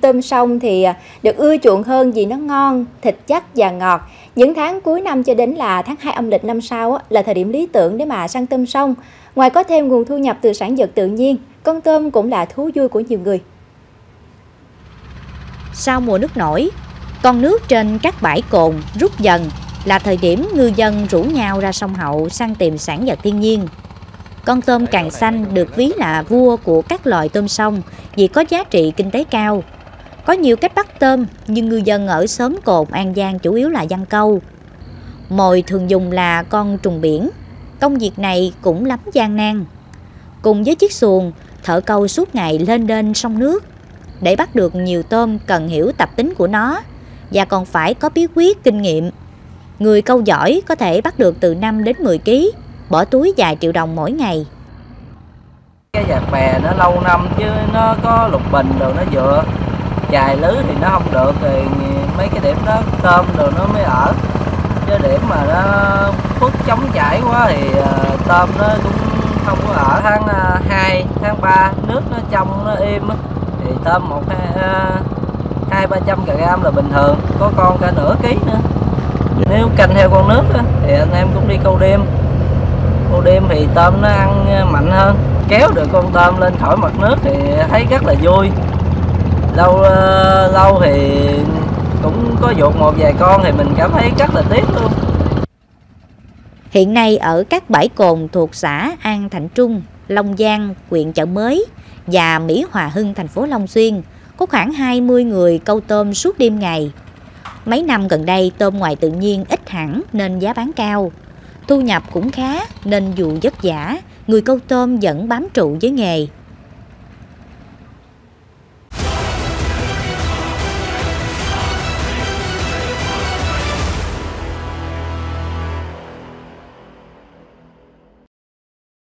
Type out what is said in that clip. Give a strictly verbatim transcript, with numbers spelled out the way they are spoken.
Tôm sông thì được ưa chuộng hơn vì nó ngon, thịt chắc và ngọt. Những tháng cuối năm cho đến là tháng hai âm lịch năm sau là thời điểm lý tưởng để mà săn tôm sông. Ngoài có thêm nguồn thu nhập từ sản vật tự nhiên, con tôm cũng là thú vui của nhiều người. Sau mùa nước nổi, con nước trên các bãi cồn rút dần là thời điểm ngư dân rủ nhau ra sông Hậu săn tìm sản vật thiên nhiên. Con tôm càng xanh được ví là vua của các loài tôm sông vì có giá trị kinh tế cao. Có nhiều cách bắt tôm nhưng ngư dân ở xóm Cồn, An Giang chủ yếu là giăng câu. Mồi thường dùng là con trùng biển. Công việc này cũng lắm gian nan. Cùng với chiếc xuồng, thợ câu suốt ngày lên đên sông nước. Để bắt được nhiều tôm cần hiểu tập tính của nó và còn phải có bí quyết kinh nghiệm. Người câu giỏi có thể bắt được từ năm đến mười ký, bỏ túi vài triệu đồng mỗi ngày. Cái vạt bè nó lâu năm chứ nó có lục bình rồi nó dựa, chài lưới thì nó không được, thì mấy cái điểm đó tôm rồi nó mới ở. Chứ điểm mà nó phút chống chảy quá thì uh, tôm nó cũng không có ở. Tháng uh, hai, tháng ba nước nó trong nó im thì tôm một hai ba trăm gram là bình thường, có con cả nửa ký nữa. Nếu canh theo con nước đó, thì anh em cũng đi câu đêm. Câu đêm thì tôm nó ăn mạnh hơn, kéo được con tôm lên khỏi mặt nước thì thấy rất là vui. Lâu lâu thì cũng có vụt một vài con thì mình cảm thấy rất là tiếc luôn. Hiện nay ở các bãi cồn thuộc xã An Thạnh Trung, Long Giang, huyện Chợ Mới và Mỹ Hòa Hưng, thành phố Long Xuyên có khoảng hai mươi người câu tôm suốt đêm ngày. Mấy năm gần đây tôm ngoài tự nhiên ít hẳn nên giá bán cao. Thu nhập cũng khá nên dù vất vả, người câu tôm vẫn bám trụ với nghề.